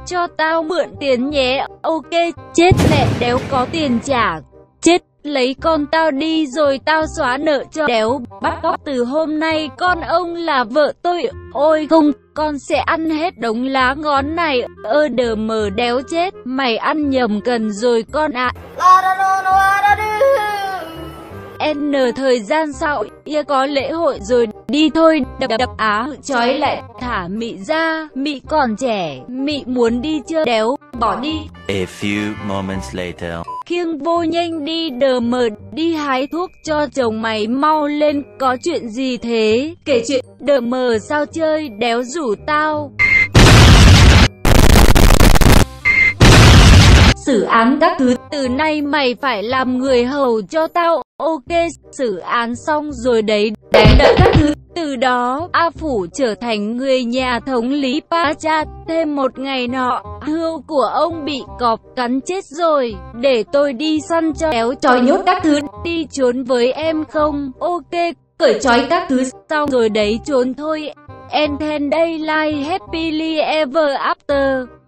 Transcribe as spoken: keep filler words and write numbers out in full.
cho tao mượn tiền nhé. Ok, chết mẹ đéo có tiền trả. Chết, lấy con tao đi rồi tao xóa nợ cho đéo. Bắt cóc từ hôm nay con ông là vợ tôi. Ôi không, con sẽ ăn hết đống lá ngón này. Ơ đờ mờ đéo chết, mày ăn nhầm cần rồi con ạ. N thời gian sau, ia có lễ hội rồi, đi thôi, đập đập á, trói lại, thả Mị ra, Mị còn trẻ, Mị muốn đi chơi đéo, bỏ đi. A few moments later. Khiêng vô nhanh đi đờ mờ, đi hái thuốc cho chồng mày mau lên, có chuyện gì thế, kể chuyện, đờ mờ sao chơi, đéo rủ tao. Xử án các thứ, từ nay mày phải làm người hầu cho tao. Ok, xử án xong rồi đấy, đánh đập các thứ. Từ đó, A Phủ trở thành người nhà thống lý Pacha. Thêm một ngày nọ, hươu của ông bị cọp cắn chết rồi. Để tôi đi săn cho éo trói nhốt các thứ, đi trốn với em không? Ok, cởi trói các thứ xong rồi đấy trốn thôi. And then they live happily ever after.